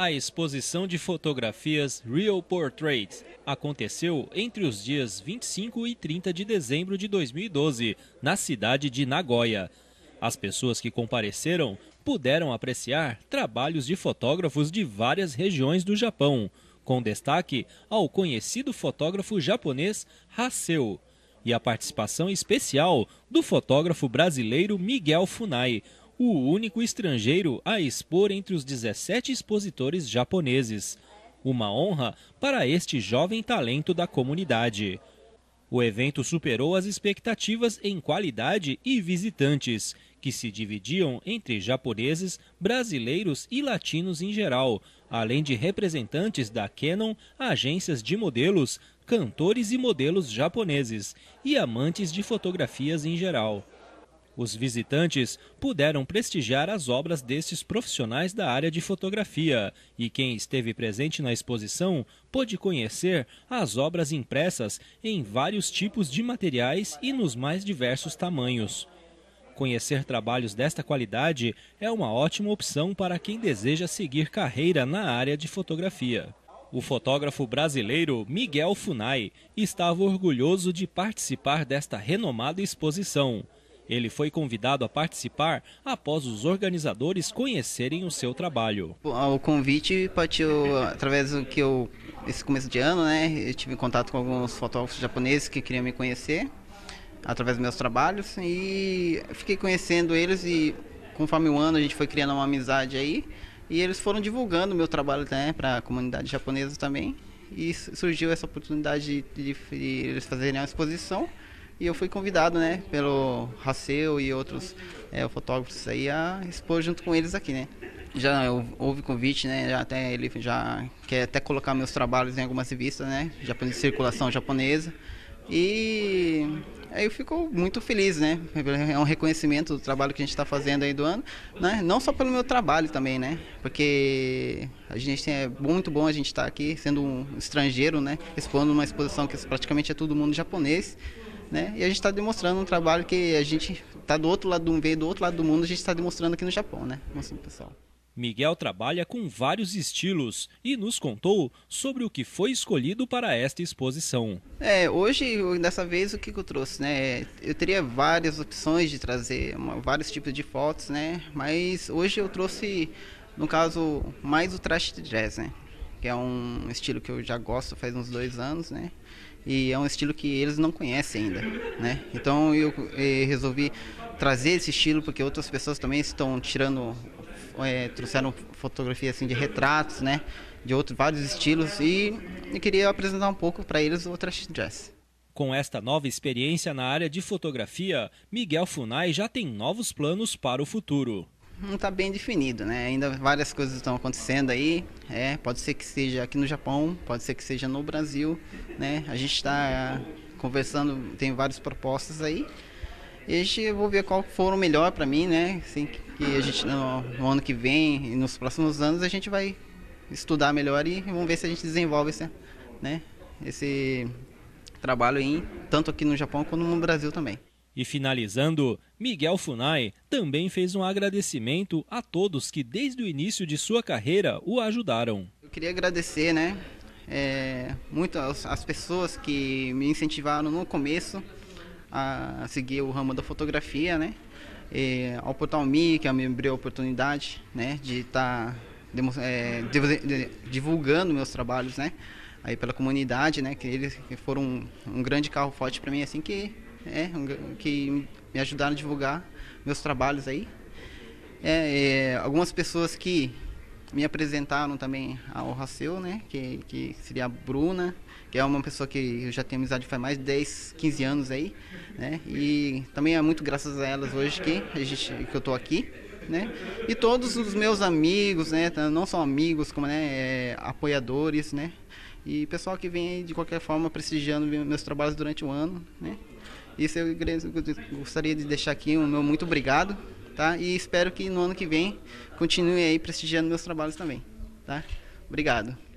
A exposição de fotografias Real Portraits aconteceu entre os dias 25 e 30 de dezembro de 2012, na cidade de Nagoya. As pessoas que compareceram puderam apreciar trabalhos de fotógrafos de várias regiões do Japão, com destaque ao conhecido fotógrafo japonês Haseo e a participação especial do fotógrafo brasileiro Miguel Funai, o único estrangeiro a expor entre os 17 expositores japoneses. Uma honra para este jovem talento da comunidade. O evento superou as expectativas em qualidade e visitantes, que se dividiam entre japoneses, brasileiros e latinos em geral, além de representantes da Canon, agências de modelos, cantores e modelos japoneses e amantes de fotografias em geral. Os visitantes puderam prestigiar as obras destes profissionais da área de fotografia e quem esteve presente na exposição pôde conhecer as obras impressas em vários tipos de materiais e nos mais diversos tamanhos. Conhecer trabalhos desta qualidade é uma ótima opção para quem deseja seguir carreira na área de fotografia. O fotógrafo brasileiro Miguel Funai estava orgulhoso de participar desta renomada exposição. Ele foi convidado a participar após os organizadores conhecerem o seu trabalho. O convite partiu através do que esse começo de ano, né? Eu tive contato com alguns fotógrafos japoneses que queriam me conhecer através dos meus trabalhos e fiquei conhecendo eles e conforme o ano a gente foi criando uma amizade aí e eles foram divulgando o meu trabalho, né, para a comunidade japonesa também e surgiu essa oportunidade de eles fazerem uma exposição. E eu fui convidado, né, pelo Haseo e outros fotógrafos aí a expor junto com eles aqui, né. Já houve convite, né, ele já quer até colocar meus trabalhos em algumas revistas, né, de circulação japonesa. E aí eu fico muito feliz, né, é um reconhecimento do trabalho que a gente está fazendo aí do ano, né, não só pelo meu trabalho também, né, porque a gente é muito bom a gente estar aqui sendo um estrangeiro, né, expondo uma exposição que praticamente é todo mundo japonês. Né? E a gente está demonstrando um trabalho que a gente está do outro lado do mundo, a gente está demonstrando aqui no Japão, né? Mostrando pro pessoal. Miguel trabalha com vários estilos e nos contou sobre o que foi escolhido para esta exposição. Hoje, dessa vez, o que eu trouxe, né? Eu teria várias opções de trazer vários tipos de fotos, né? Mas hoje eu trouxe, no caso, mais o thrash jazz, né? Que é um estilo que eu já gosto faz uns 2 anos, né? E é um estilo que eles não conhecem ainda, né? Então eu resolvi trazer esse estilo porque outras pessoas também estão trouxeram fotografia assim de retratos, né? De vários estilos e eu queria apresentar um pouco para eles o thrash jazz. Com esta nova experiência na área de fotografia, Miguel Funai já tem novos planos para o futuro. Não está bem definido, né? Ainda várias coisas estão acontecendo aí. Pode ser que seja aqui no Japão, pode ser que seja no Brasil, né? A gente está conversando, tem várias propostas aí. E eu vou ver qual for o melhor para mim, né? Assim, que a gente no ano que vem e nos próximos anos a gente vai estudar melhor e vamos ver se a gente desenvolve esse trabalho aí, tanto aqui no Japão quanto no Brasil também. E finalizando, Miguel Funai também fez um agradecimento a todos que desde o início de sua carreira o ajudaram. Eu queria agradecer, né, muito as pessoas que me incentivaram no começo a seguir o ramo da fotografia, né, ao Portal Me, que me abriu a oportunidade, né, de estar divulgando meus trabalhos, né, aí pela comunidade, né, que eles foram um grande carro forte para mim, assim que me ajudaram a divulgar meus trabalhos aí. Algumas pessoas que me apresentaram também ao Haseo, né, que seria a Bruna, que é uma pessoa que eu já tenho amizade faz mais de 10, 15 anos aí, né, e também é muito graças a elas hoje que eu estou aqui, né, e todos os meus amigos, né, não só amigos, como apoiadores, né, e pessoal que vem aí de qualquer forma prestigiando meus trabalhos durante o ano, né. Isso eu gostaria de deixar aqui o meu muito obrigado, tá? E espero que no ano que vem continue aí prestigiando meus trabalhos também, tá? Obrigado.